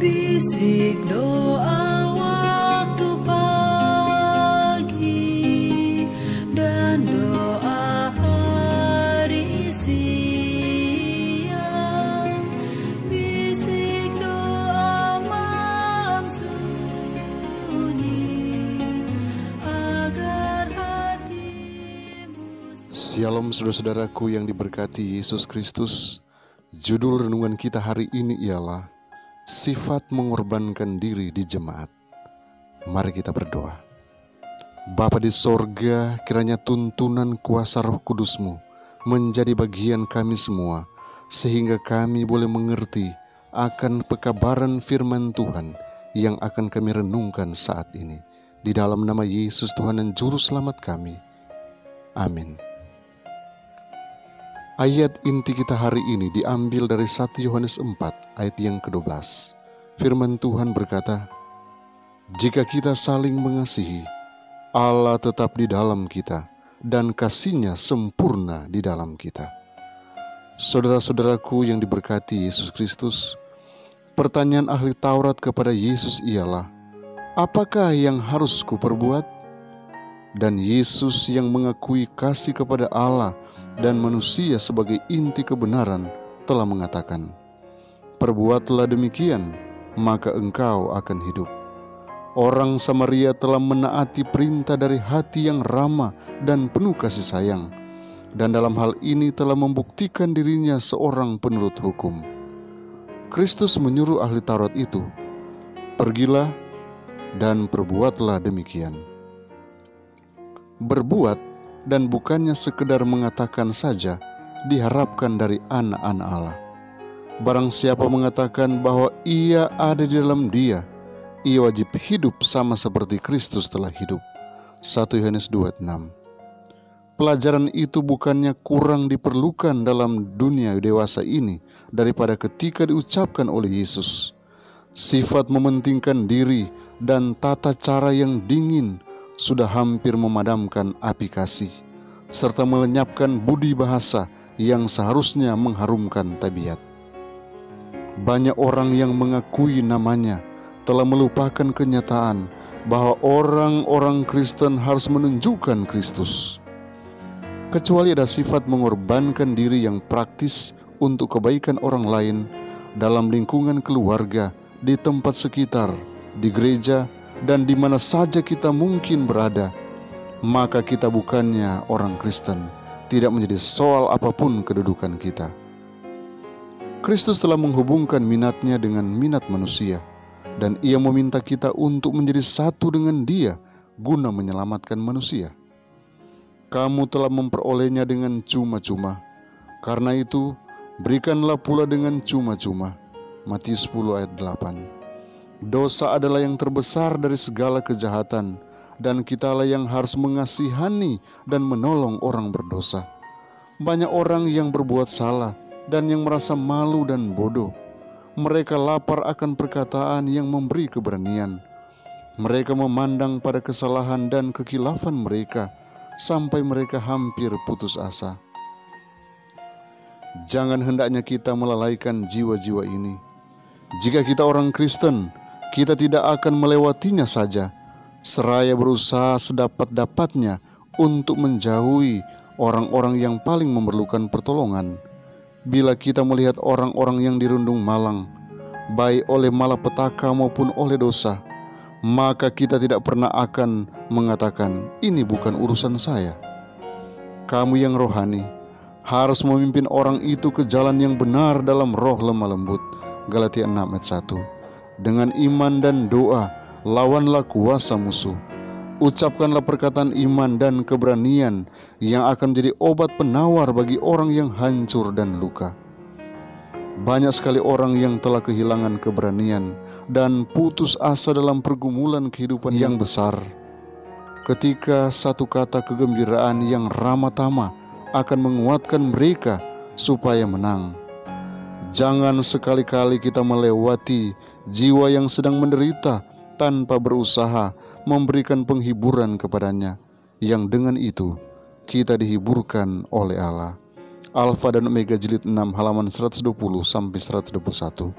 Bisik doa waktu pagi dan doa hari siang, bisik doa malam sunyi agar hatimu. Shalom saudara-saudaraku yang diberkati Yesus Kristus. Judul renungan kita hari ini ialah sifat mengorbankan diri di jemaat. Mari kita berdoa. Bapa di sorga, kiranya tuntunan kuasa Roh Kudus-Mu menjadi bagian kami semua, sehingga kami boleh mengerti akan pekabaran firman Tuhan yang akan kami renungkan saat ini. Di dalam nama Yesus Tuhan dan Juru Selamat kami. Amin. Ayat inti kita hari ini diambil dari 1 Yohanes 4 ayat yang ke-12. Firman Tuhan berkata, "Jika kita saling mengasihi, Allah tetap di dalam kita dan kasih-Nya sempurna di dalam kita." Saudara-saudaraku yang diberkati Yesus Kristus, pertanyaan ahli Taurat kepada Yesus ialah, "Apakah yang harus kuperbuat?" Dan Yesus yang mengakui kasih kepada Allah dan manusia sebagai inti kebenaran telah mengatakan, "Perbuatlah demikian, maka engkau akan hidup." Orang Samaria telah menaati perintah dari hati yang ramah dan penuh kasih sayang, dan dalam hal ini telah membuktikan dirinya seorang penurut hukum. Kristus menyuruh ahli Taurat itu, "Pergilah dan perbuatlah demikian." Berbuat dan bukannya sekedar mengatakan saja diharapkan dari anak-anak Allah. Barang siapa mengatakan bahwa ia ada di dalam Dia, ia wajib hidup sama seperti Kristus telah hidup. 1 Yohanes 2:6. Pelajaran itu bukannya kurang diperlukan dalam dunia dewasa ini daripada ketika diucapkan oleh Yesus. Sifat mementingkan diri dan tata cara yang dingin sudah hampir memadamkan api kasih, serta melenyapkan budi bahasa yang seharusnya mengharumkan tabiat. Banyak orang yang mengakui namanya telah melupakan kenyataan bahwa orang-orang Kristen harus menunjukkan Kristus. Kecuali ada sifat mengorbankan diri yang praktis untuk kebaikan orang lain dalam lingkungan keluarga, di tempat sekitar, di gereja, dan di mana saja kita mungkin berada, maka kita bukannya orang Kristen, tidak menjadi soal apapun kedudukan kita. Kristus telah menghubungkan minat-Nya dengan minat manusia, dan Ia meminta kita untuk menjadi satu dengan Dia guna menyelamatkan manusia. Kamu telah memperolehnya dengan cuma-cuma, karena itu berikanlah pula dengan cuma-cuma. Matius 10 ayat 8. Dosa adalah yang terbesar dari segala kejahatan, dan kitalah yang harus mengasihani dan menolong orang berdosa. Banyak orang yang berbuat salah dan yang merasa malu dan bodoh. Mereka lapar akan perkataan yang memberi keberanian. Mereka memandang pada kesalahan dan kekilafan mereka sampai mereka hampir putus asa. Jangan hendaknya kita melalaikan jiwa-jiwa ini. Jika kita orang Kristen, kita tidak akan melewatinya saja, seraya berusaha sedapat-dapatnya untuk menjauhi orang-orang yang paling memerlukan pertolongan. Bila kita melihat orang-orang yang dirundung malang, baik oleh malapetaka maupun oleh dosa, maka kita tidak pernah akan mengatakan, "Ini bukan urusan saya." Kamu yang rohani harus memimpin orang itu ke jalan yang benar dalam roh lemah lembut. Galatia 6 ayat 1. Dengan iman dan doa, lawanlah kuasa musuh. Ucapkanlah perkataan iman dan keberanian yang akan menjadi obat penawar bagi orang yang hancur dan luka. Banyak sekali orang yang telah kehilangan keberanian dan putus asa dalam pergumulan kehidupan yang besar. Ketika satu kata kegembiraan yang ramah tamah akan menguatkan mereka supaya menang. Jangan sekali-kali kita melewati jiwa yang sedang menderita tanpa berusaha memberikan penghiburan kepadanya, yang dengan itu kita dihiburkan oleh Allah. Alfa dan Omega jilid 6 halaman 120 sampai 121.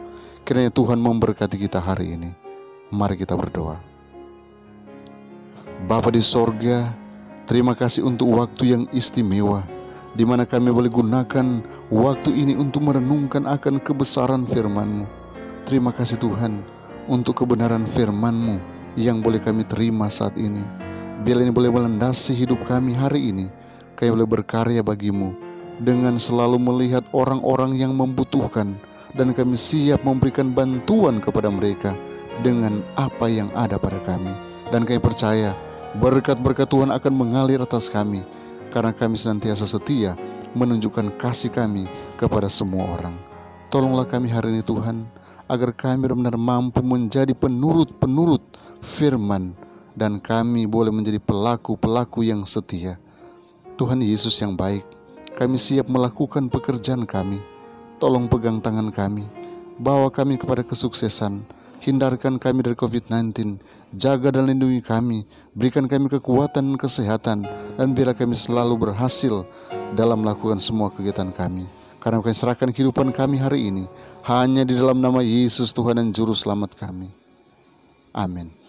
Kiranya Tuhan memberkati kita hari ini. Mari kita berdoa. Bapa di sorga, terima kasih untuk waktu yang istimewa, di mana kami boleh gunakan waktu ini untuk merenungkan akan kebesaran firman-Mu. Terima kasih Tuhan untuk kebenaran firman-Mu yang boleh kami terima saat ini. Biar ini boleh melandasi hidup kami hari ini. Kami boleh berkarya bagi-Mu dengan selalu melihat orang-orang yang membutuhkan, dan kami siap memberikan bantuan kepada mereka dengan apa yang ada pada kami. Dan kami percaya berkat-berkat Tuhan akan mengalir atas kami, karena kami senantiasa setia menunjukkan kasih kami kepada semua orang. Tolonglah kami hari ini Tuhan, agar kami benar-benar mampu menjadi penurut-penurut firman, dan kami boleh menjadi pelaku-pelaku yang setia. Tuhan Yesus yang baik, kami siap melakukan pekerjaan kami. Tolong pegang tangan kami, bawa kami kepada kesuksesan, hindarkan kami dari COVID-19, jaga dan lindungi kami, berikan kami kekuatan dan kesehatan, dan biarlah kami selalu berhasil dalam melakukan semua kegiatan kami. Karena kami serahkan kehidupan kami hari ini hanya di dalam nama Yesus Tuhan dan Juru Selamat kami. Amin.